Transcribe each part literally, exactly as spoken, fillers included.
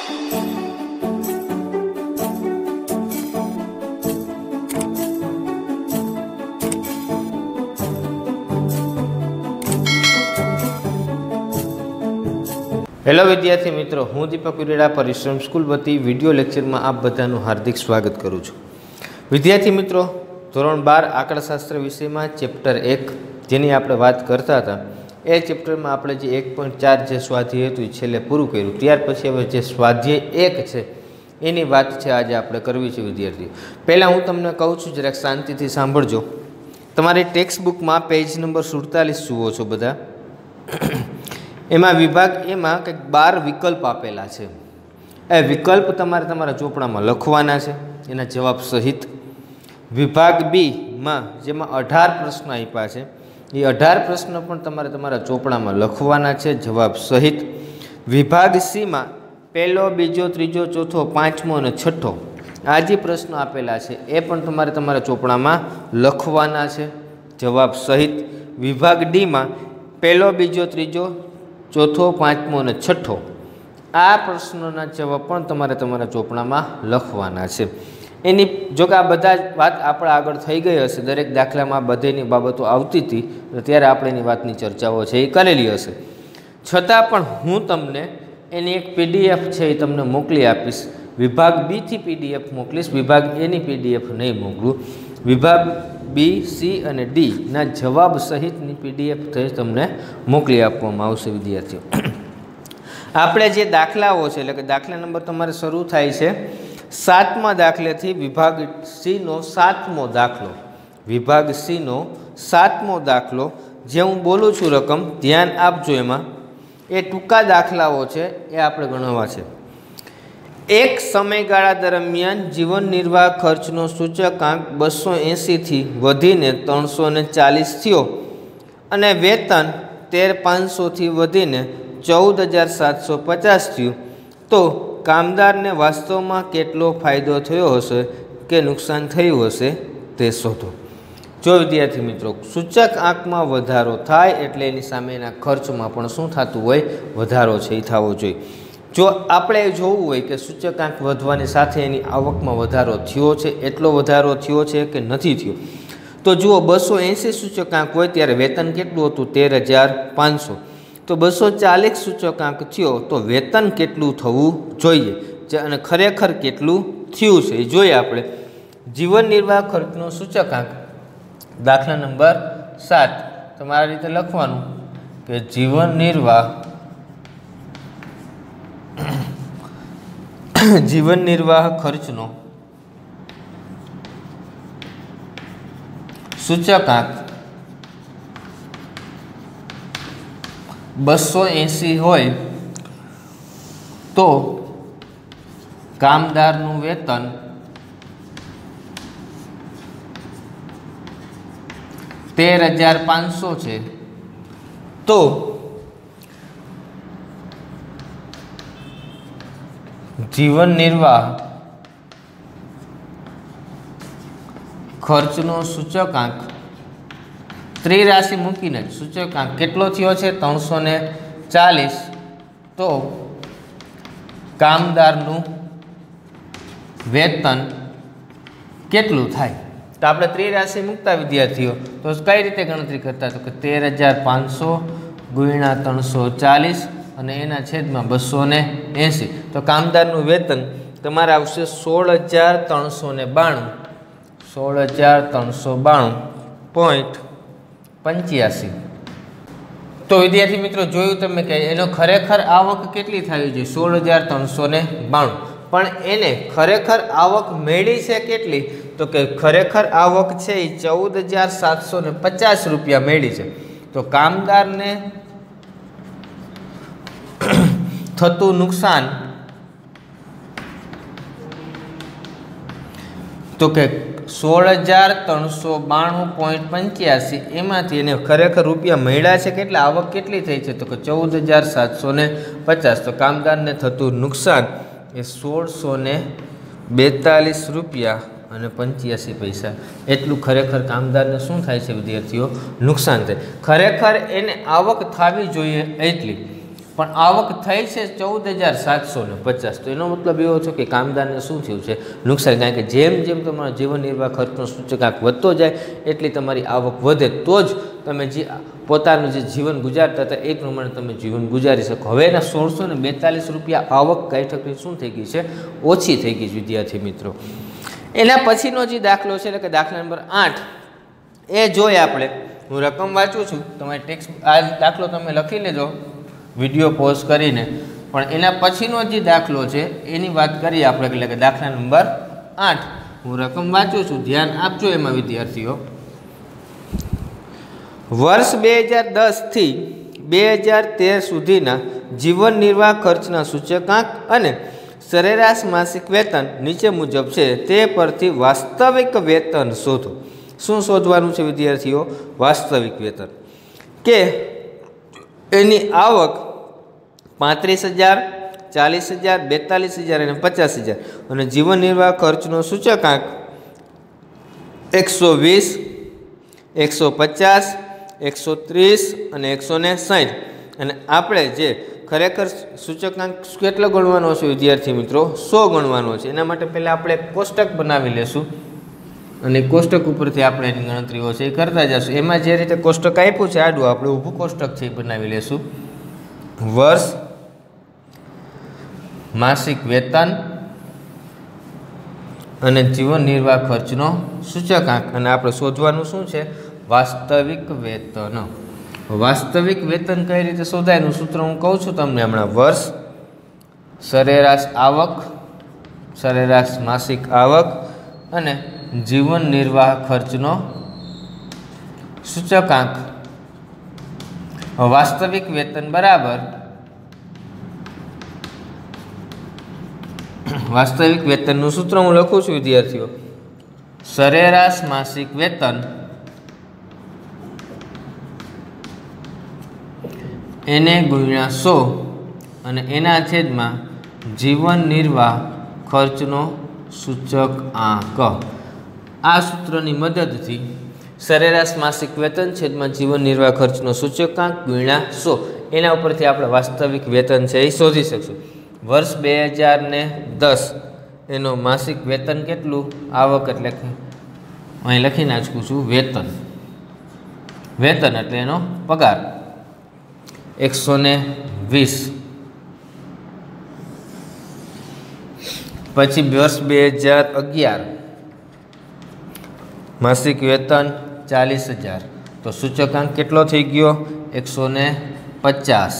Hello विद्यार्थी मित्रों, हूँ दीपक विरेड़ा परिश्रम स्कूल वती विडियो लेक्चर में आप बधानु हार्दिक स्वागत करूँ छूँ। विद्यार्थी मित्रों, धोरण बार आंकड़ाशास्त्र विषय में चेप्टर एक जेनी आपणे बात करता था ए चेप्टर में आपणे जे एक पॉइंट चार जे स्वाध्याय हतुं छेल्ले पूरुं कर्युं। त्यार पछी हवे जे स्वाध्याय एक छे एनी वात छे आज आपणे करवी छे। विद्यार्थी पहला हूँ तमने कहूँ छूं, जराक शांतिथी सांभळजो। तमारी टेक्स्ट बुक में पेज नंबर सुड़तालीस जुओ छो बधा। एमां विभाग एमां कंईक बार विकल्प आपेला छे। ए विकल्प तमारे तमारा ચોપડામાં લખવાના છે એના જવાબ સહિત। विभाग बी में जेमां अठार प्रश्न आप्या छे ए अठार प्रश्न पण तमारे तमारा ચોપડામાં લખવાના છે जवाब सहित। विभाग सी में पहलो बीजो त्रीजो चौथो पांचमो अने छठ्ठो आ जे प्रश्न आपेला छे ए पण तमारे तमारा ચોપડામાં લખવાના છે जवाब सहित। विभाग डी में पहलो बीजो त्रीजो चौथो पांचमो अने छठ्ठो आ प्रश्नोना जवाब पण तमारे तमारा ચોપડામાં લખવાના છે। एनी जो कि आ बधा बात आपणे आगळ थई गई हशे, दरेक दाखलामां बधेनी बाबतो आवती हती त्यारे आपणे एनी वातनी चर्चाओ छे ए करेली हशे। छतां पण हूँ तमने एनी एक पीडीएफ छे ए तमने मोकली आपीश। विभाग बी थी पीडीएफ मोकलीश, विभाग ए नी पीडीएफ नहीं मोकलूं। विभाग बी सी अने डी ना जवाब सहितनी पीडीएफ थई तमने मोकली आपवामां आवशे। विद्यार्थीओ आपणे जे दाखलाओ छे એટલે કે દાખલા નંબર તમારે શરૂ થાય છે सातमा दाखलेथी विभाग सी नो सातमो दाखलो। विभाग सी नो सातमो दाखलो जे हूँ बोलूँ छूँ रकम ध्यान आपजो। एमां ए टूंका दाखलाओ छे ए आपणे गणवा छे। एक समयगाळा दरमियान जीवन निर्वाह खर्चनो सूचकांक बसो एसी थी वधीने त्रणसो ने चालीस थयो अने वेतन तेर पांच सौ थी वधीने चौद हज़ार सात सौ पचास थयुं तो कामदार ने वास्तव में केटलो फायदो थयो हशे के नुकसान थयुं हशे ते शोधो। जो विद्यार्थी मित्रों सूचक आंक में वधारो थाय एटले एनी सामेना खर्च में पण शुं थतुं होय, वधारो छे ए थवो जोईए। जो आपणे जोवुं होय के सूचकांक वधवानी साथे एनी आवक में वधारो थयो छे, एटलो वधारो थयो छे के नथी थयो, तो जुओ बसो एसी सूचकांक होय त्यारे वेतन केटलुं हतुं तेर हज़ार पांच सौ, तो बसो चालीस सूचकांक थयो तो वेतन केटलुं थवुं जोईए अने खरेखर केटलुं थयुं छे ए जोईए आपणे। जीवन निर्वाह खर्चनो सूचकांक दाखला नंबर सात तमारे रीते लखवानुं के जीवन निर्वाह जीवन निर्वाह खर्चनो सूचकांक बसो एसी होय तो कामदारनुं वेतन तेर हज़ार पांच सौ है तो जीवन निर्वाह खर्चनो सूचकांक त्रिराशि मूकीने सूचकांक केटलो थयो छे त्रणसो ने चालीस तो कामदारनुं वेतन केटलुं थाय। तो आपणे त्रिराशि मूकता विद्यार्थीओ तो कई रीते गणतरी करता तो कि तेर हज़ार पांच सौ गुण્યા त्रणसो चालीस अने एना छेदमां बसो ने एसी तो कामदारनुं वेतन तमारे आवशे सोल हज़ार त्रणसो ने बाणु सोल हज़ार त्रणसो बाणु पॉइंट पंच्यासी। तो विद्यार्थी मित्रों जोयुं तमे के एनो खरेखर आवक केटली थवी जोईए सोल हज़ार त्रणसो ने बाणु, पण एने खरेखर आवक मेळी छे केटली तो के खरेखर आवक छे चौदह हज़ार सात सौ ने पचास रुपया मेळी छे। तो कामदार ने थतुं नुकसान तो के सोल हज़ार त्रणसो बाणु पॉइंट पंच्यासी एमांथी एने खरेखर रुपया मळ्या छे केटला आवक केटली थई छे तो के चौदह हज़ार सात सौ ने पचास। तो कामदार ने थतुं नुकसान ए सोल सौ ने बेतालीस रुपया अने पंच्यासी पैसा एटलुं खरेखर कामदार ने शुं थाय छे विद्यार्थीओ नुकसान थाय। खरेखर एने आवक थवी जोईए एटली પણ આવક થઈ છે ચૌદ હજાર સાતસો ને પચાસ. તો એનો મતલબ એવો છે કે કામદારને શું થયું છે? નુકસાન. કારણ કે જેમ જેમ તમારો જીવન નિર્વાહ ખર્ચનો સૂચકાંક વધતો જાય એટલી તમારી આવક વધે તો જ તમે જે પોતાનું જે જીવન ગુજારતા હતા એ પ્રમાણે તમે જીવન ગુજારી શકો. હવે એના સોળસો ને બેતાલીસ રૂપિયા આવક ગાયઠકની શું થઈ ગઈ છે? ઓછી થઈ ગઈ છે વિદ્યાર્થી મિત્રો. એના પછીનો જે દાખલો છે એટલે કે દાખલા નંબર આઠ એ જોઈએ આપણે. હું રકમ વાંચું છું, તમારી ટેક્સ્ટ આ દાખલો તમે લખી લેજો વિડીયો પોઝ કરીને. પણ એના પછીનો જે દાખલો છે એની વાત કરીએ આપણે, એટલે કે દાખલા નંબર આઠ. હું રકમ વાંચું છું, ધ્યાન આપજો એમાં વિદ્યાર્થીઓ. વર્ષ બે હજાર દસથી બે હજાર તેર સુધીના જીવન નિર્વાહ ખર્ચના સૂચકાંક અને સરેરાશ માસિક વેતન નીચે મુજબ છે. તે પરથી વાસ્તવિક વેતન શોધો. શું શોધવાનું છે વિદ્યાર્થીઓ? વાસ્તવિક વેતન. કે એની આવક પાંત્રીસ હજાર, ચાલીસ હજાર, બેતાલીસ હજાર અને પચાસ હજાર અને જીવન નિર્વાહ ખર્ચનો સૂચકાંક એકસો વીસ, એકસો પચાસ, એકસો ત્રીસ અને એકસો ને સાઠ. અને આપણે જે ખરેખર સૂચકાંક કેટલો ગણવાનો છે વિદ્યાર્થી મિત્રો? સો ગણવાનો છે. એના માટે પહેલાં આપણે કોષ્ટક બનાવી લેશું અને કોષ્ટક ઉપરથી આપણે એની ગણતરીઓ છે એ કરતા જશું. એમાં જે રીતે કોષ્ટક આપ્યું છે આડું, આપણે ઊભું કોષ્ટક છે એ બનાવી લેશું. વર્ષ માસિક વેતન અને જીવન નિર્વાહ ખર્ચનો સૂચકાંક અને આપણે શોધવાનું શું છે? વાસ્તવિક વેતન. વાસ્તવિક વેતન કઈ રીતે શોધાય એનું સૂત્ર હું કહું છું તમને હમણાં. વર્ષ સરેરાશ આવક, સરેરાશ માસિક આવક અને જીવન નિર્વાહ ખર્ચનો સૂચકાંક. વાસ્તવિક વેતન બરાબર વાસ્તવિક વેતનનું સૂત્ર હું લખું છું વિદ્યાર્થીઓ. સરેરાશ માસિક વેતન એને ગુણ્યા સો અને એના છેદમાં જીવન નિર્વાહ ખર્ચનો સૂચકાંક. આ સૂત્રની મદદથી સરેરાશ માસિક વેતન છેદમાં જીવન નિર્વાહ ખર્ચનો સૂચકાંક ગુણ્યા સો એના ઉપરથી આપણે વાસ્તવિક વેતન છે એ શોધી શકશું. વર્ષ બે હજાર ને દસ એનો માસિક વેતન કેટલું? આવક એટલે કે અહીં લખી નાખું છું વેતન. વેતન એટલે એનો પગાર એકસો ને વીસ. પછી વર્ષ બે હજાર અગિયાર માસિક વેતન ચાલીસ હજાર. તો સૂચકાંક કેટલો થઈ ગયો? એકસો ને પચાસ.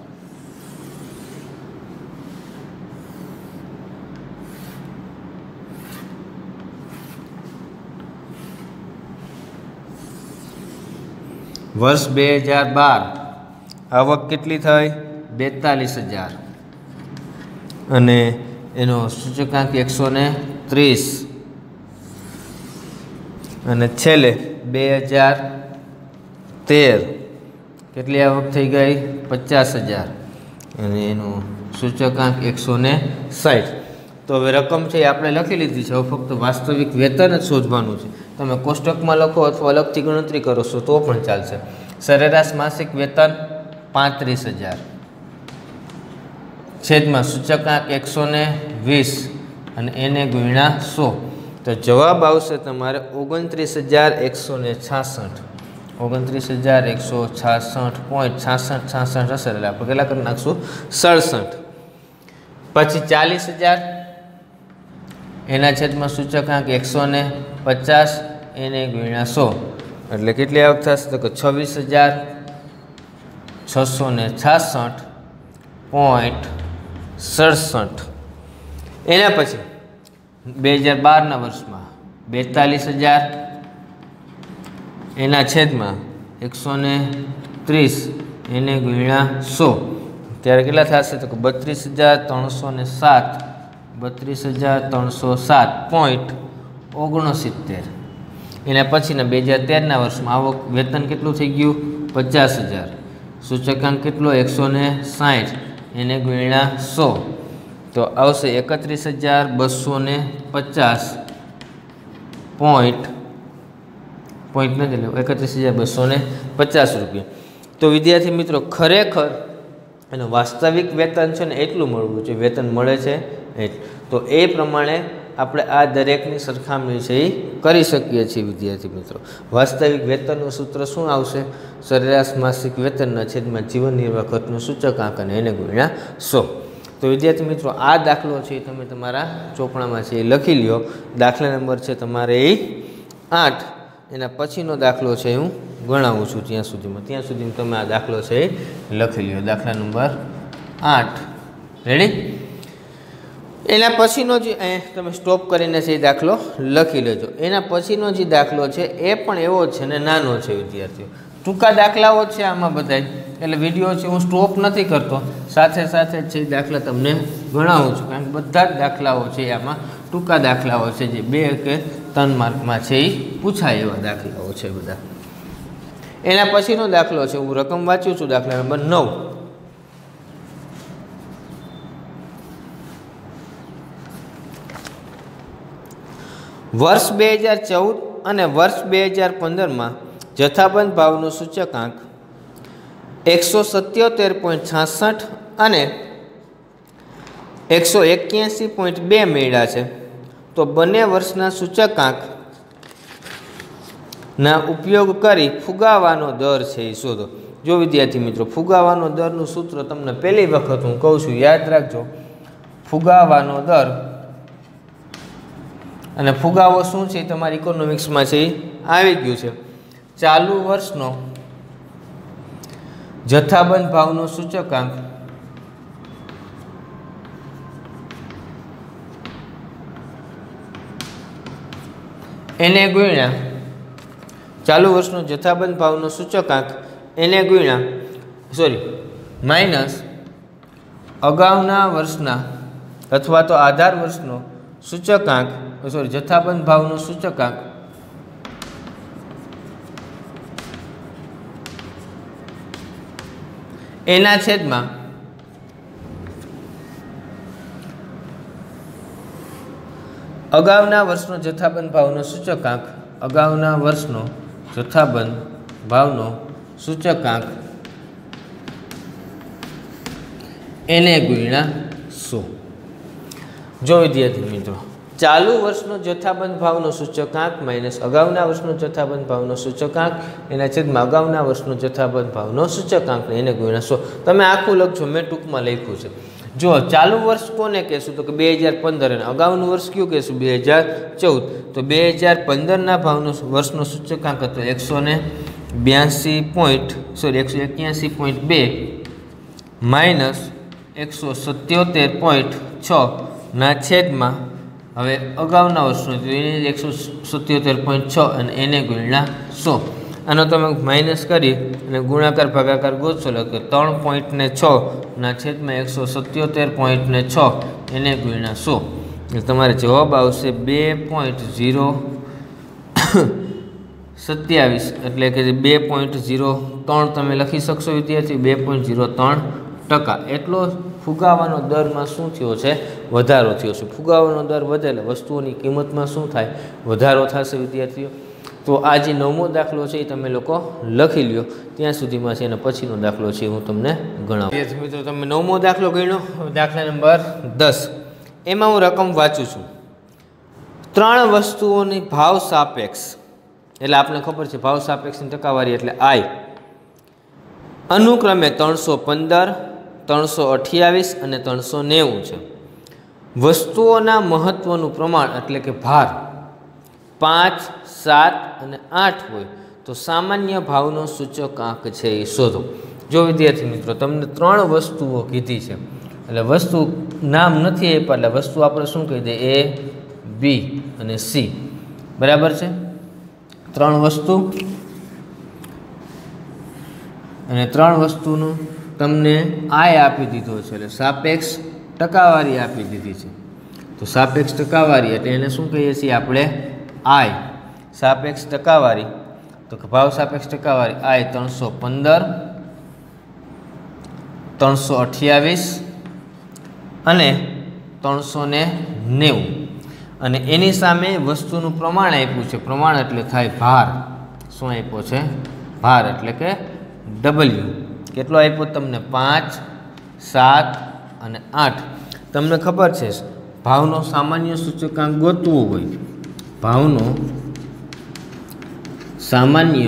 વર્ષ બે હજાર બાર આવક કેટલી થઈ? બેતાલીસ હજાર અને એનો સૂચકાંક એકસો ને ત્રીસ. અને છેલ્લે બે હજાર તેર કેટલી આવક થઈ ગઈ? પચાસ હજાર અને એનું સૂચકાંક એકસો ને સાઠ. તો હવે રકમ છે એ આપણે લખી લીધી છે. હવે ફક્ત વાસ્તવિક વેતન જ શોધવાનું છે. તમે કોષ્ટકમાં લખો અથવા અલગથી ગણતરી કરો છો તો પણ ચાલશે. સરેરાશ માસિક વેતન પાંત્રીસ હજાર છેદમાં સૂચકાંક એકસો ને વીસ અને એને ગુણ્યા સો. તો જવાબ આવશે તમારે ઓગણત્રીસ હજાર એકસો ને છાસઠ. ઓગણત્રીસ હજાર એકસો છાસઠ પોઈન્ટ છાસઠ છાસઠ હશે એટલે આપણે કેટલા કરી નાખશું? સડસઠ. પછી ચાલીસ હજાર એના છેદમાં સૂચકાંક એકસો ને પચાસ એને ગુણ્યા સો એટલે કેટલી આવક થશે? તો કે છવ્વીસ હજાર છસો ને છાસઠ પોઈન્ટ સડસઠ. એના પછી બે હજાર બારના વર્ષમાં બેતાલીસ હજાર એના છેદમાં એકસો ને ત્રીસ એને ગુણ્યા સો ત્યારે કેટલા થશે? તો કે બત્રીસ હજાર ત્રણસો ને સાત બત્રીસ હજાર ત્રણસો સાત પોઈન્ટ ઓગણસિત્તેર. એના પછીના બે હજાર તેરના વર્ષમાં આવક વેતન કેટલું થઈ ગયું? પચાસ હજાર. સૂચકાંક કેટલો? એકસો ને સાઠ એને ગુણ્યા સો તો આવશે એકત્રીસ હજાર બસો ને પચાસ પોઈન્ટ પોઈન્ટ નથી એકત્રીસ હજાર બસો ને પચાસ રૂપિયા. તો વિદ્યાર્થી મિત્રો ખરેખર અને વાસ્તવિક વેતન છે ને એટલું મળવું છે, વેતન મળે છે એટલું. તો એ પ્રમાણે આપણે આ દરેકની સરખામણી છે એ કરી શકીએ છીએ વિદ્યાર્થી મિત્રો. વાસ્તવિક વેતનનું સૂત્ર શું આવશે? સરેરાશ માસિક વેતનના છેદમાં જીવન નિર્વાહ ખર્ચનું સૂચકાંક અને એને ગુણ્યા સો. તો વિદ્યાર્થી મિત્રો આ દાખલો છે એ તમે તમારા ચોપડામાં છે એ લખી લ્યો. દાખલા નંબર છે તમારે એ આઠ. એના પછીનો દાખલો છે હું ગણાવું છું ત્યાં સુધીમાં ત્યાં સુધીમાં તમે આ દાખલો છે એ લખી લ્યો. દાખલા નંબર આઠ. રેડી? એના પછીનો જે તમે સ્ટોપ કરીને છે એ દાખલો લખી લેજો. એના પછીનો જે દાખલો છે એ પણ એવો જ છે ને નાનો છે વિદ્યાર્થીઓ. ટૂંકા દાખલાઓ જ છે આમાં બધા, એટલે વિડીયો છે હું સ્ટોપ નથી કરતો, સાથે સાથે છે એ દાખલા તમને ગણાવું છું, કારણ કે બધા જ દાખલાઓ છે આમાં ટૂંકા દાખલાઓ છે જે બે કે ત્રણ માર્કમાં છે એ પૂછાય એવા દાખલાઓ છે બધા. એના પછીનો દાખલો છે હું રકમ વાંચું છું, દાખલા નંબર નવ. વર્ષ બે હજાર ચૌદ અને વર્ષ બે હજાર પંદરમાં જથ્થાબંધ ભાવનું સૂચકાંક એકસો સત્યોતેર પોઈન્ટ છાસઠ અને એકસો એક્યાસી પોઈન્ટ બે મળ્યા છે. તો બંને વર્ષના સૂચકાંકના ઉપયોગ કરી ફુગાવાનો દર છે એ શોધો. જો વિદ્યાર્થી મિત્રો, ફુગાવાનો દરનું સૂત્ર તમને પહેલી વખત હું કહું છું, યાદ રાખજો. ફુગાવાનો દર અને ફુગાવો શું છે તમારી ઇકોનોમિક્સમાં છે એ આવી ગયું છે. ચાલુ વર્ષનો જથ્થાબંધ ભાવનો સૂચકાંક એને ગુણ્યા ચાલુ વર્ષનો જથ્થાબંધ ભાવનો સૂચકાંક એને ગુણ્યા સોરી માઇનસ અગાઉના વર્ષના અથવા તો આધાર વર્ષનો સૂચકાંક સોરી જથ્થાબંધ ભાવનો સૂચકાંક એના છેદમાં અગાઉના વર્ષનો જથ્થાબંધ ભાવનો સૂચકાંક અગાઉના વર્ષનો જથ્થાબંધ ભાવનો સૂચકાંક એને ગુણ્યા સો. જો વિદ્યાર્થી મિત્રો, ચાલુ વર્ષનો જથ્થાબંધ ભાવનો સૂચકાંક માઇનસ અગાઉના વર્ષનો જથ્થાબંધ ભાવનો સૂચકાંક એના છેદમાં અગાઉના વર્ષનો જથ્થાબંધ ભાવનો સૂચકાંક એને ગુણ્યા સો. તમે આખું લખજો, મેં ટૂંકમાં લખ્યું છે. જો ચાલુ વર્ષ કોને કહેશું તો કે બે હજાર પંદર અને અગાઉનું વર્ષ કયું કહેશું? બે હજાર ચૌદ. તો બે હજાર પંદરના ભાવનો વર્ષનો સૂચકાંક હતો એકસો ને બ્યાસી પોઈન્ટ સોરી એકસો એક્યાસી પોઈન્ટ બે માઇનસ એકસો સત્યોતેર પોઈન્ટ છ ના છેદમાં હવે અગાઉના વર્ષનો એને એકસો સત્યોતેર પોઈન્ટ છ અને એને ગુણ્યા સો. આનો તમે માઇનસ કરી અને ગુણાકાર ભાગાકાર ગોતશો એટલે કે ત્રણ પોઈન્ટ ને છ ના છેદમાં એકસો સત્યોતેર પોઈન્ટ ને છ એને ગુણ્યા સો. એટલે તમારે જવાબ આવશે બે પોઈન્ટ ઝીરો સત્યાવીસ એટલે કે બે પોઈન્ટ ઝીરો ત્રણ તમે લખી શકશો વિદ્યાર્થી. બે પોઈન્ટ ઝીરો ત્રણ ટકા એટલો ફુગાવાનો દરમાં શું થયો છે? વધારો થયો છે. ફુગાવાનો દર વધે એટલે વસ્તુઓની કિંમતમાં શું થાય? વધારો થશે વિદ્યાર્થીઓ. તો આ જે નવમો દાખલો છે એ તમે લોકો લખી લ્યો. ત્યાં સુધીમાં છે એના પછીનો દાખલો છે હું તમને ગણાવું. વિદ્યાર્થી મિત્રો, તમે નવમો દાખલો ગણ્યો. દાખલા નંબર દસ. એમાં હું રકમ વાંચું છું. ત્રણ વસ્તુઓની ભાવ સાપેક્ષ એટલે આપણે ખબર છે ભાવ સાપેક્ષની ટકાવારી એટલે આઈ અનુક્રમે ત્રણસો પંદર ત્રણસો અઠ્યાવીસ અને ત્રણસો નેવું છે. વસ્તુઓના મહત્ત્વનું પ્રમાણ એટલે કે ભાર પાંચ સાત અને આઠ હોય તો સામાન્ય ભાવનો સૂચકાંક છે એ શોધો. જો વિદ્યાર્થી મિત્રો, તમને ત્રણ વસ્તુઓ કીધી છે એટલે વસ્તુ નામ નથી આપ્યા એટલે વસ્તુ આપણે શું કહી દઈએ? એ, બી અને સી. બરાબર છે? ત્રણ વસ્તુ અને ત્રણ વસ્તુનું તમને આય આપી દીધો છે એટલે સાપેક્ષ ટકાવારી આપી દીધી છે. તો સાપેક્ષ ટકાવારી એટલે એને શું કહીએ છીએ આપણે? આય. સાપેક્ષ ટકાવારી તો કે ભાવ સાપેક્ષ ટકાવારી આય ત્રણસો પંદર ત્રણસો અઠ્યાવીસ અને ત્રણસો ને નેવું અને એની સામે વસ્તુનું પ્રમાણ આપ્યું છે. પ્રમાણ એટલે થાય ભાર. શું આપ્યો છે? ભાર એટલે કે ડબલ્યુ. કેટલો આપ્યો તમને? પાંચ સાત અને આઠ. તમને ખબર છે ભાવનો સામાન્ય સૂચકાંક ગોતવો હોય, ભાવનો સામાન્ય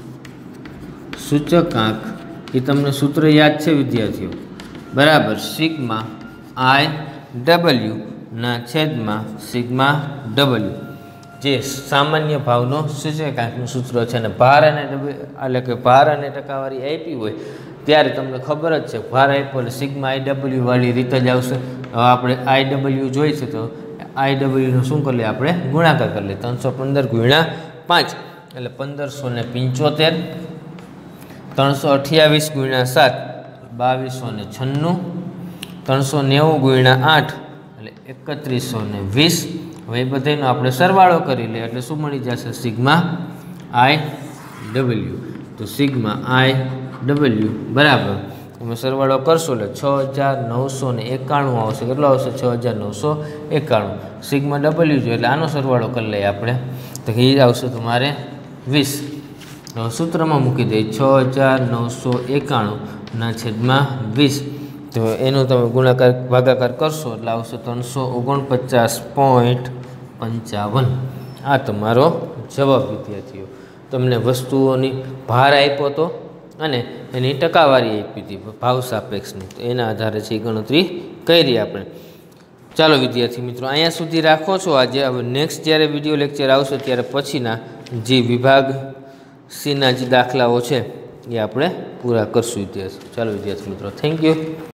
સૂચકાંક એ તમને સૂત્ર યાદ છે વિદ્યાર્થીઓ, બરાબર? સિગ્મા આઈ ડબલ્યુ ના છેદમાં સિગ્મા ડબલ્યુ, જે સામાન્ય ભાવનો સૂચકાંકનું સૂત્ર છે. અને ભાર અને એટલે કે ભાર અને ટકાવારી આપી હોય ત્યારે તમને ખબર જ છે, ભાર આપ્યો એટલે સિગ્મા આઈ ડબલ્યુ વાળી રીતે જ આવશે. હવે આપણે આઈ ડબલ્યુ જોઈ છે તો આઈ ડબલ્યુનો શું કરી લઈએ આપણે? ગુણાકાર કરી લઈએ. ત્રણસો પંદર ગુણ્યા પાંચ એટલે પંદરસો ને પંચોતેર. ત્રણસો અઠ્યાવીસ ગુણ્યા સાત બાવીસો ને છન્નું. ત્રણસો નેવું ગુણ્યા આઠ એટલે એકત્રીસો ને વીસ. હવે એ બધાનો આપણે સરવાળો કરી લઈએ એટલે શું મળી જશે? Sigma I W. તો સિગ્મા આઈ ડબલ્યુ બરાબર તમે સરવાળો કરશો એટલે છ હજાર નવસો ને એકાણું આવશે. કેટલો આવશે? છ હજાર નવસો એકાણું. સિગ્મા ડબલ્યુ જોઈએ એટલે આનો સરવાળો કરી લઈએ આપણે, તો એ આવશે તમારે વીસ. સૂત્રમાં મૂકી દઈએ છ હજાર નવસો એકાણુંના છેદમાં વીસ. તો એનો તમે ગુણાકાર ભાગાકાર કરશો એટલે આવશે ત્રણસો ઓગણપચાસ પોઈન્ટ પંચાવન. આ તમારો જવાબ વિદ્યાર્થીઓ. તમને વસ્તુઓની ભાર આપ્યો હતો અને એની ટકાવારી આપી હતી ભાવ સાપેક્ષની, તો એના આધારે છે એ ગણતરી કરી આપણે. ચાલો વિદ્યાર્થી મિત્રો અહીંયા સુધી રાખો છો આજે. હવે નેક્સ્ટ જ્યારે વિડીયો લેક્ચર આવશે ત્યારે પછીના જે વિભાગ સીના જે દાખલાઓ છે એ આપણે પૂરા કરશું વિદ્યાર્થી. ચાલો વિદ્યાર્થી મિત્રો, થેન્ક યુ.